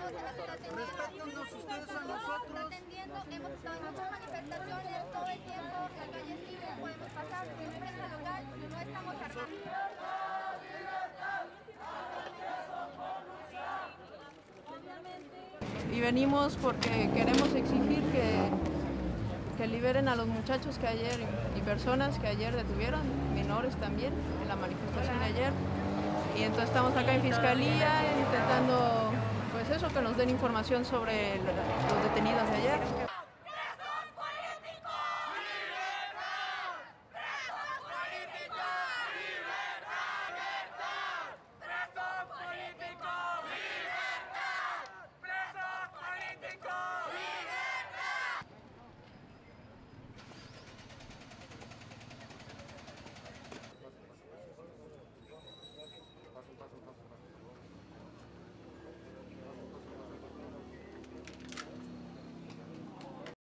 estamos en la ciudad de respétennos ustedes a nosotros. Hemos estado en muchas manifestaciones todo el tiempo, la calle es libre, podemos pasar, sin prensa local, no estamos armados. Y venimos porque queremos exigir que liberen a los muchachos que ayer y personas que ayer detuvieron, menores también, en la manifestación de ayer. Y entonces estamos acá en Fiscalía intentando, pues eso, que nos den información sobre los detenidos de ayer.